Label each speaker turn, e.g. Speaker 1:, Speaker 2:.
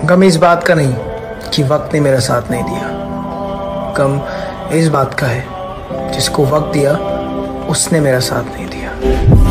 Speaker 1: गम इस बात का नहीं कि वक्त ने मेरा साथ नहीं दिया, गम इस बात का है जिसको वक्त दिया उसने मेरा साथ नहीं दिया।